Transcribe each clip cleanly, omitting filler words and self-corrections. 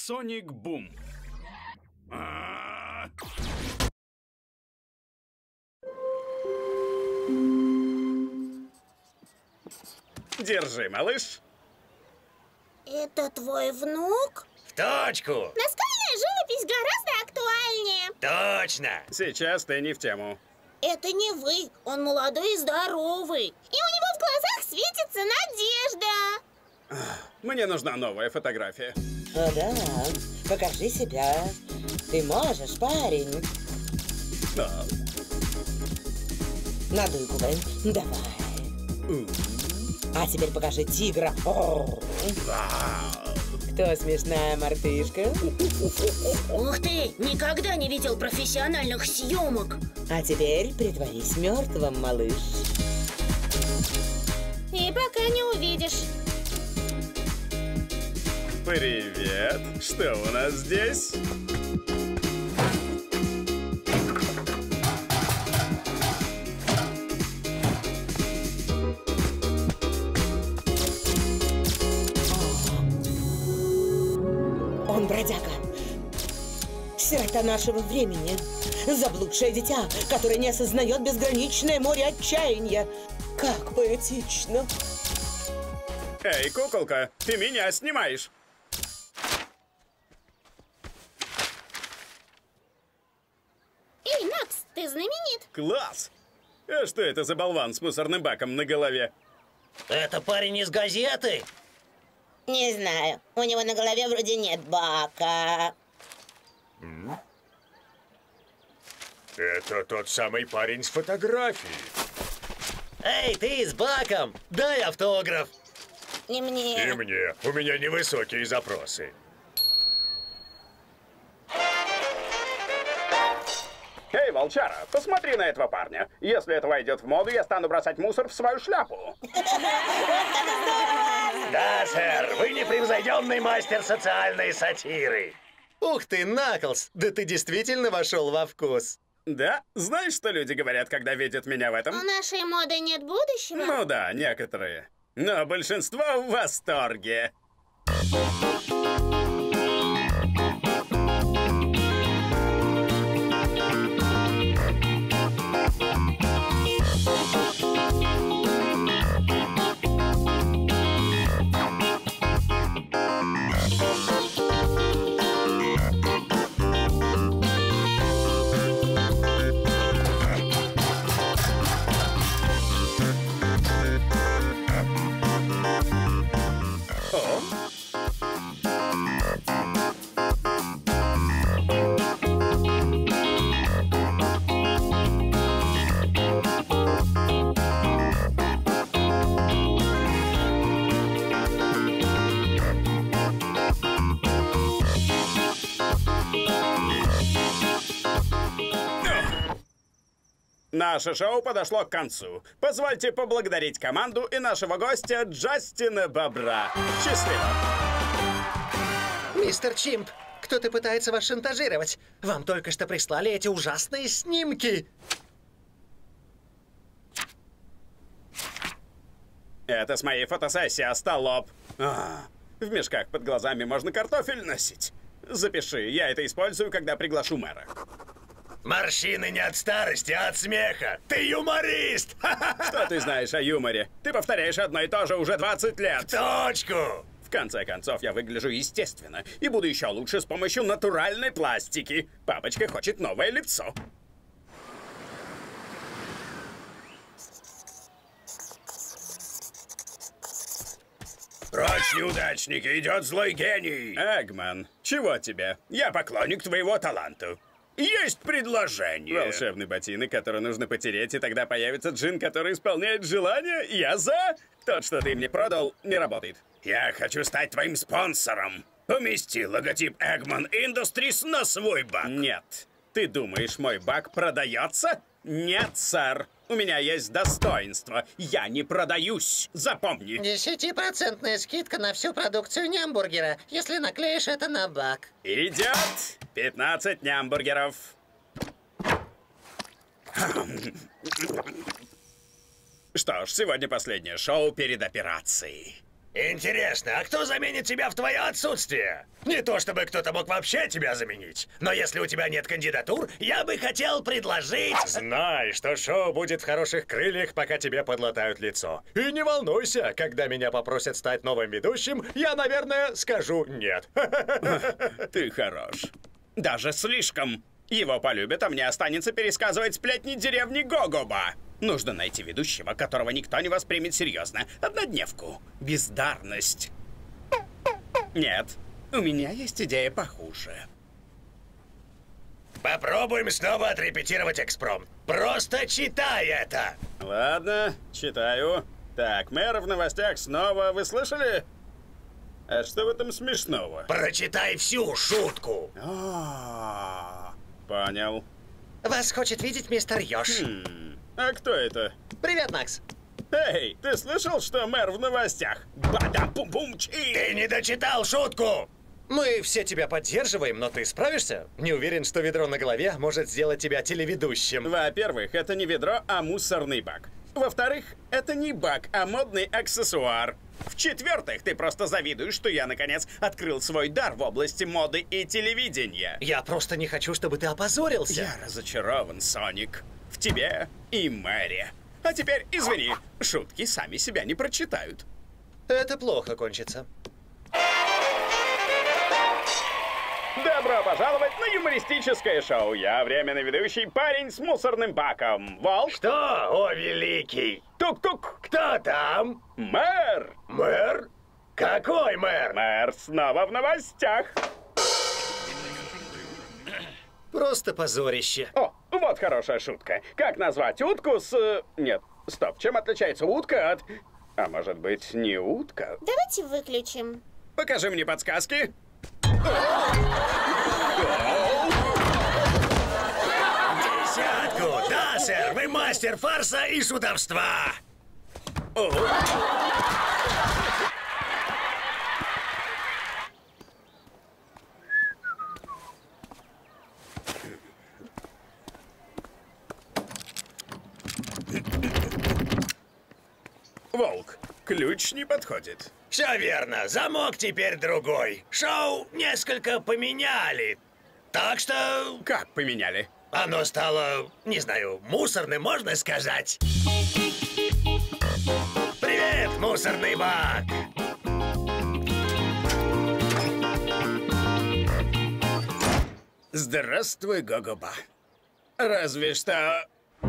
Соник Бум. Держи, малыш. Это твой внук? В точку! Наскальная живопись гораздо актуальнее. Точно! Сейчас ты не в тему. Это не вы, он молодой и здоровый. И у него в глазах светится надежда. Мне нужна новая фотография. О, да, покажи себя. Ты можешь, парень. Да. Надуй губы. Давай. А теперь покажи тигра. Кто смешная мартышка? Ух ты, никогда не видел профессиональных съемок. А теперь притворись мертвым, малыш. И пока не увидишь. Привет. Что у нас здесь? Он бродяга. Сирота нашего времени. Заблудшее дитя, которое не осознает безграничное море отчаяния. Как поэтично. Эй, куколка, ты меня снимаешь. Эй, Макс, ты знаменит. Класс! А что это за болван с мусорным баком на голове? Это парень из газеты? Не знаю, у него на голове вроде нет бака. Это тот самый парень с фотографией. Эй, ты с баком! Дай автограф! И мне. И мне. У меня невысокие запросы. Эй, волчара, посмотри на этого парня. Если это войдет в моду, я стану бросать мусор в свою шляпу. Да, сэр, вы непревзойденный мастер социальной сатиры. Ух ты, Наклз, да ты действительно вошел во вкус. Да? Знаешь, что люди говорят, когда видят меня в У этом? нашей моды нет будущего. Ну да, некоторые. Но большинство в восторге. Наше шоу подошло к концу. Позвольте поблагодарить команду и нашего гостя Джастина Бобра. Счастливо! Мистер Чимп, кто-то пытается вас шантажировать. Вам только что прислали эти ужасные снимки. Это с моей фотосессии, остолоп. В мешках под глазами можно картофель носить. Запиши, я это использую, когда приглашу мэра. Морщины не от старости, а от смеха. Ты юморист! Что ты знаешь о юморе? Ты повторяешь одно и то же уже 20 лет. Точку! В конце концов, я выгляжу естественно и буду еще лучше с помощью натуральной пластики. Папочка хочет новое лицо. Прочь, неудачники, идет злой гений. Эгман, чего тебе? Я поклонник твоего таланту. Есть предложение. Волшебный ботинок, который нужно потереть, и тогда появится джин, который исполняет желания. Я за. Тот, что ты мне продал, не работает. Я хочу стать твоим спонсором. Помести логотип Eggman Industries на свой бак. Нет. Ты думаешь, мой бак продается? Нет, сэр. У меня есть достоинство. Я не продаюсь. Запомни. 10% скидка на всю продукцию нямбургера, если наклеишь это на бак. Идет 15 нямбургеров. Что ж, сегодня последнее шоу перед операцией. Интересно, а кто заменит тебя в твое отсутствие? Не то чтобы кто-то мог вообще тебя заменить, но если у тебя нет кандидатур, я бы хотел предложить... Знай, что шоу будет в хороших крыльях, пока тебе подлатают лицо. И не волнуйся, когда меня попросят стать новым ведущим, я, наверное, скажу нет. Ты хорош. Даже слишком. Его полюбят, а мне останется пересказывать сплетни деревни Гогоба. Нужно найти ведущего, которого никто не воспримет серьезно. Однодневку. Бездарность. Нет, у меня есть идея похуже. Попробуем снова отрепетировать экспромт. Просто читай это. Ладно, читаю. Так, мэр в новостях снова. Вы слышали? А что в этом смешного? Прочитай всю шутку. Понял. Вас хочет видеть мистер Ёж. А кто это? Привет, Макс. Эй, ты слышал, что мэр в новостях? Бадам-пум-пум-чи! Ты не дочитал шутку! Мы все тебя поддерживаем, но ты справишься? Не уверен, что ведро на голове может сделать тебя телеведущим. Во-первых, это не ведро, а мусорный бак. Во-вторых, это не бак, а модный аксессуар. В-четвертых, ты просто завидуешь, что я, наконец, открыл свой дар в области моды и телевидения. Я просто не хочу, чтобы ты опозорился. Я разочарован, Соник. В тебе и Мэри. А теперь, извини, шутки сами себя не прочитают. Это плохо кончится. Добро пожаловать на юмористическое шоу. Я временный ведущий парень с мусорным баком. Волк? Что, о великий? Тук-тук. Кто там? Мэр! Мэр? Какой мэр? Мэр снова в новостях. Просто позорище. О, вот хорошая шутка. Как назвать утку с... Нет, стоп. Чем отличается утка от... А может быть, не утка? Давайте выключим. Покажи мне подсказки. Десятку! Да, сэр, вы мастер фарса и шутовства! Волк, ключ не подходит. Все верно, замок теперь другой. Шоу несколько поменяли. Так что Как поменяли? оно стало, не знаю, мусорным, можно сказать. Привет, мусорный бак! Здравствуй, Гогоба. Разве что...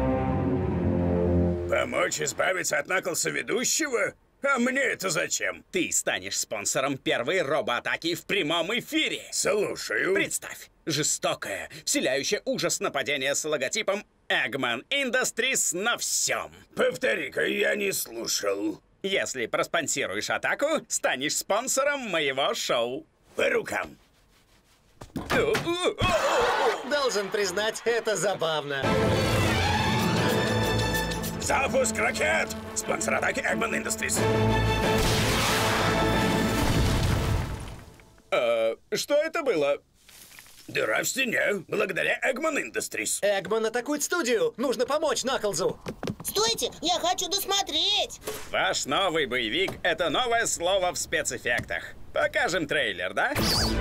Помочь избавиться от Наклса ведущего? А мне это зачем? Ты станешь спонсором первой робоатаки в прямом эфире. Слушаю. Представь, жестокое, вселяющее ужас нападение с логотипом Eggman Industries на всем. Повтори-ка, я не слушал. Если проспонсируешь атаку, станешь спонсором моего шоу. По рукам. Должен признать, это забавно. Запуск ракет! Спонсор атаки Eggman Industries. Что это было? Дыра в стене, благодаря Eggman Industries. Эгман атакует студию. Нужно помочь Наклзу. Стойте, я хочу досмотреть. Ваш новый боевик — это новое слово в спецэффектах. Покажем трейлер, да?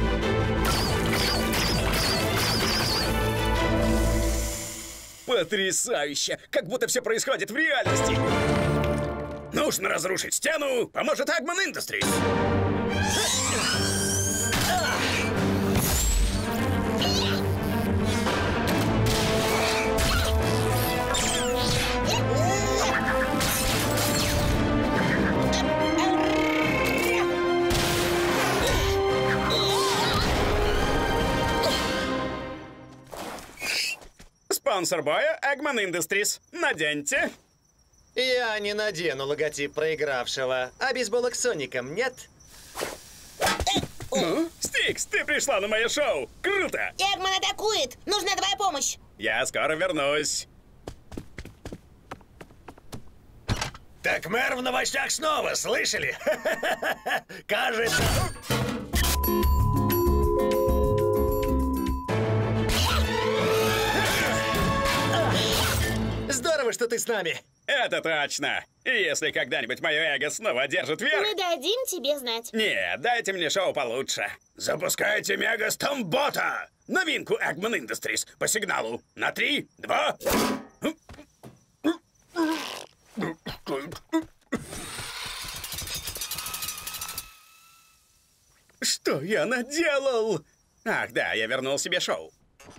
Потрясающе! Как будто все происходит в реальности. Нужно разрушить стену, поможет Eggman Industries. Спонсор боя Eggman Industries. Наденьте. Я не надену логотип проигравшего. А бейсболок с Соником нет? Стикс, ты пришла на мое шоу. Круто! Эгман атакует. Нужна твоя помощь. Я скоро вернусь. Так мэр в новостях снова, слышали? Кажется... Здорово, что ты с нами. Это точно! И если когда-нибудь мое эго снова одержит верх... Мы дадим тебе знать. Нет, дайте мне шоу получше. Запускайте Мегастомбота! Новинку Eggman Industries по сигналу. На 3, 2... Что я наделал? Ах, да, я вернул себе шоу.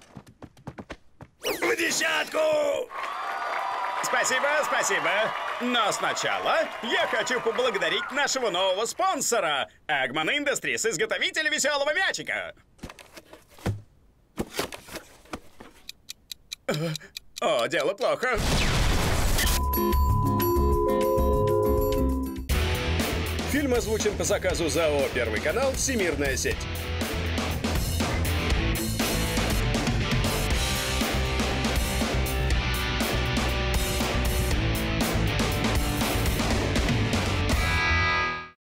В десятку! Спасибо, спасибо. Но сначала я хочу поблагодарить нашего нового спонсора, Eggman Industries, изготовителя веселого мячика. О, дело плохо. Фильм озвучен по заказу ЗАО «Первый канал. Всемирная сеть».